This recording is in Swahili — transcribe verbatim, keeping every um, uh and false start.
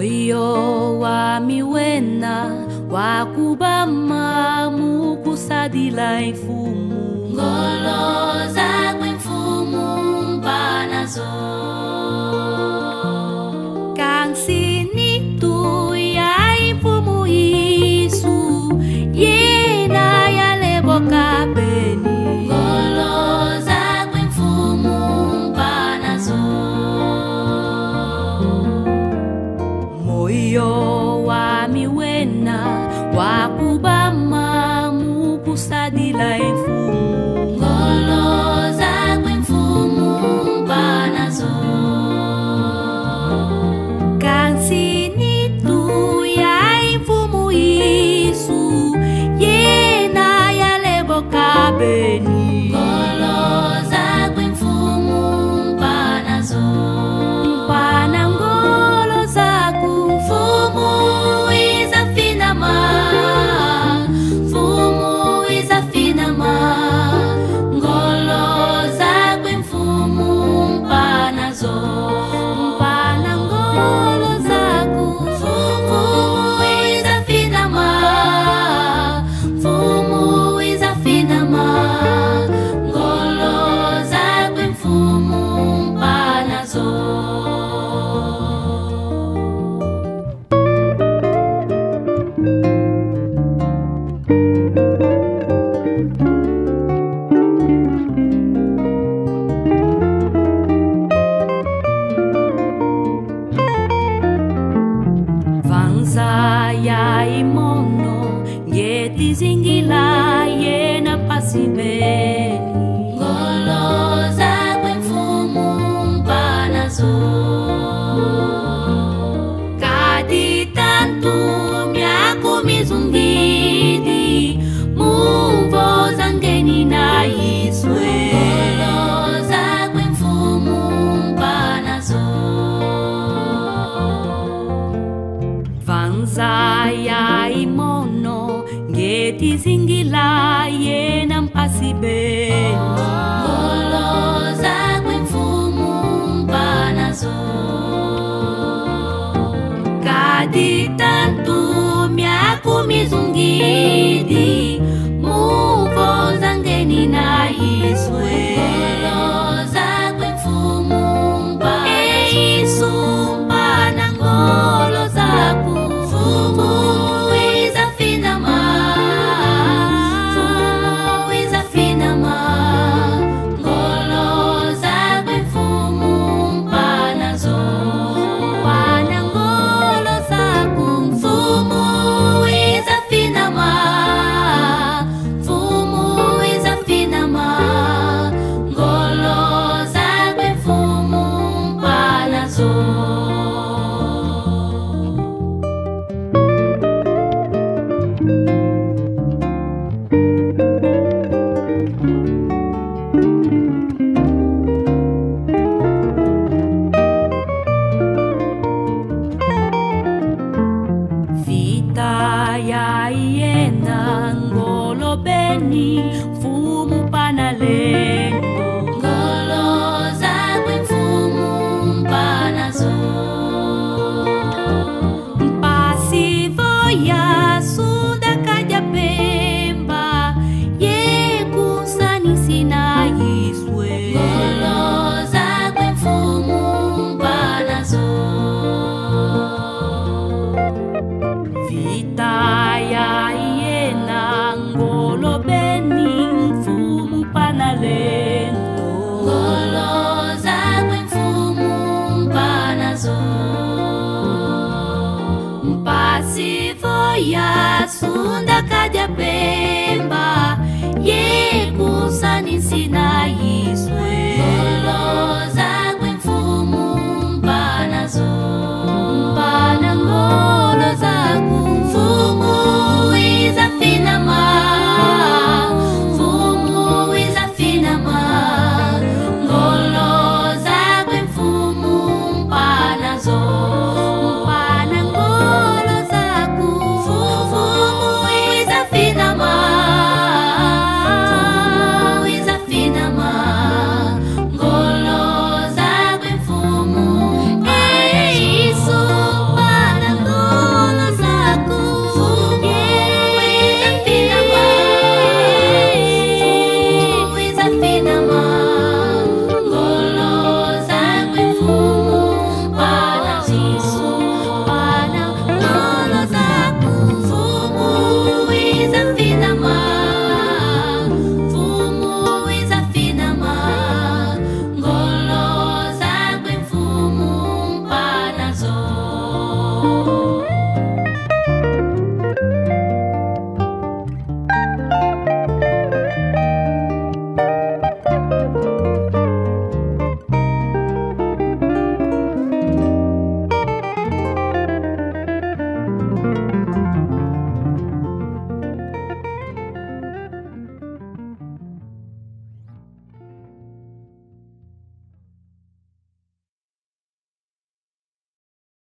Moyo wami wena wakubama mukusadila imfumu ngolo zakwe imfumu mpanazo kansini tu ya imfumu Yesu yena yalebo kabeni ngolo zakwe imfumu mpanazo moyo wami wena wakubama mukusadila imfumu ngolo zakwe imfumu mpanazo kansini tu ya imfumu Yesu yena yalebo kabeni ngolo zakwe imfumu mpanazo mpana ngolo zaku Mfumu izafinama, mfumu izafinama, ngolo zakwe mfumu mpanazo, mpana ngolo zaku mfumu izafinama, mfumu izafinama, ngolo zakwe mfumu mpanazo. Vanza ya imono ngeti zingila yena pasibeni ngolo zakwe mfumu mpanazo kadi tantu myaku mizungidi muvo zangeni na iswe ngolo zakwe mfumu mpanazo Vanza ya imono ngeti zingila yena mpasibeni ngolo zakwe mfumu mpanazo kadi tantu myaku mizungidi muvo zangeni na iswe ngolo zakwe mfumu mpanazo Yesu mpana ngolo zaku mfumu izafinama, mfumu izafinama, ngolo zakwe mfumu mpanazo mpana ngolo zaku mfumu izafinama, mfumu izafinama, ngolo zakwe mfumu mpanazo. Vita ya yena ngolo beni fumu panalengo ngolo zakwe mfumu mpanazo mpasivo ya sunda kaja pemba ye kunsanisi na iswe ngolo zakwe mfumu mpanazo Vita ya yena ngolo beni fumu panalento ngolo zakwe mfumu mpanazo mpasivo ya sunda kaja pemba